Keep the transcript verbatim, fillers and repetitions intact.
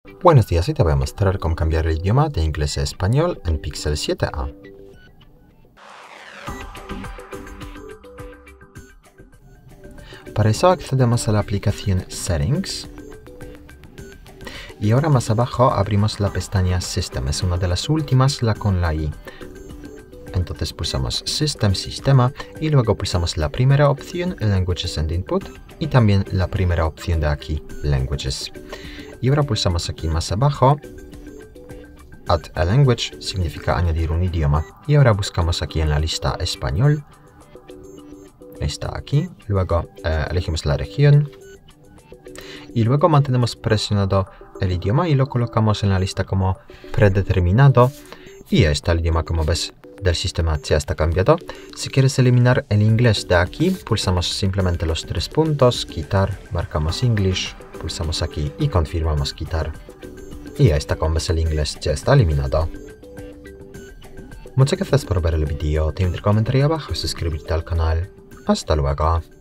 Buenos días, hoy te voy a mostrar cómo cambiar el idioma de inglés a español en Pixel siete a. Para eso accedemos a la aplicación Settings. Y ahora más abajo abrimos la pestaña System, es una de las últimas, la con la I. Entonces pulsamos System, Sistema, y luego pulsamos la primera opción, Languages and Input, y también la primera opción de aquí, Languages. Y ahora pulsamos aquí más abajo, Add a Language, significa añadir un idioma. Y ahora buscamos aquí en la lista Español. Está aquí. Luego eh, elegimos la región. Y luego mantenemos presionado el idioma y lo colocamos en la lista como predeterminado. Y ya está el idioma, como ves, del sistema ya está cambiado. Si quieres eliminar el inglés de aquí, pulsamos simplemente los tres puntos, quitar, marcamos English, pulsamos aquí y confirmamos quitar. Y ya está, como ves, el inglés ya está eliminado. Muchas gracias por ver el vídeo, te invito a comentar ahí abajo y suscribirte al canal. Hasta luego.